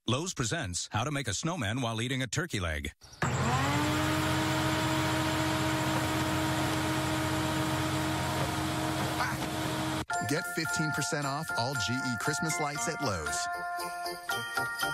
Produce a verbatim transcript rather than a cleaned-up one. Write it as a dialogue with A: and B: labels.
A: Lowe's presents How to Make a Snowman While Eating a Turkey Leg.
B: Get fifteen percent off all G E Christmas lights at Lowe's.